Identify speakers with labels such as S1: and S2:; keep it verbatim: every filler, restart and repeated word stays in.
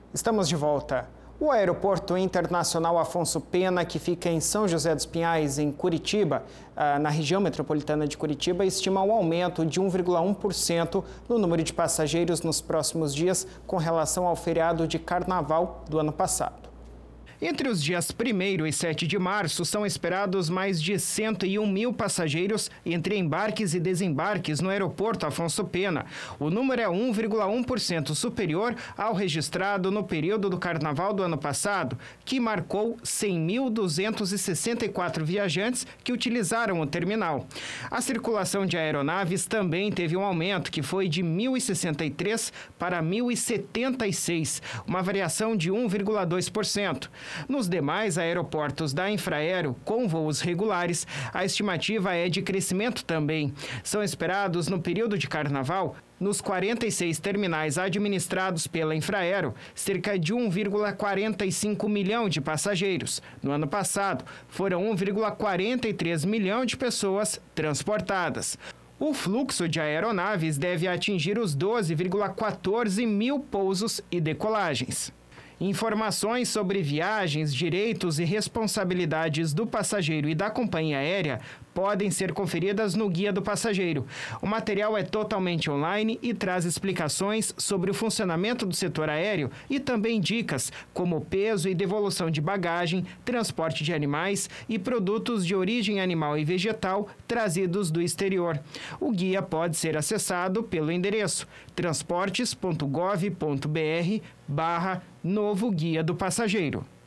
S1: Estamos de volta. O Aeroporto Internacional Afonso Pena, que fica em São José dos Pinhais, em Curitiba, na região metropolitana de Curitiba, estima um aumento de um vírgula um por cento no número de passageiros nos próximos dias com relação ao feriado de Carnaval do ano passado. Entre os dias primeiro e sete de março, são esperados mais de cento e um mil passageiros entre embarques e desembarques no aeroporto Afonso Pena. O número é um vírgula um por cento superior ao registrado no período do Carnaval do ano passado, que marcou cem mil duzentos e sessenta e quatro viajantes que utilizaram o terminal. A circulação de aeronaves também teve um aumento, que foi de mil e sessenta e três para mil e setenta e seis, uma variação de um vírgula dois por cento. Nos demais aeroportos da Infraero, com voos regulares, a estimativa é de crescimento também. São esperados no período de Carnaval, nos quarenta e seis terminais administrados pela Infraero, cerca de um vírgula quarenta e cinco milhão de passageiros. No ano passado, foram um vírgula quarenta e três milhão de pessoas transportadas. O fluxo de aeronaves deve atingir os doze vírgula quatorze mil pousos e decolagens. Informações sobre viagens, direitos e responsabilidades do passageiro e da companhia aérea podem ser conferidas no Guia do Passageiro. O material é totalmente online e traz explicações sobre o funcionamento do setor aéreo e também dicas como peso e devolução de bagagem, transporte de animais e produtos de origem animal e vegetal trazidos do exterior. O guia pode ser acessado pelo endereço transportes ponto gov ponto br barra Novo Guia do Passageiro.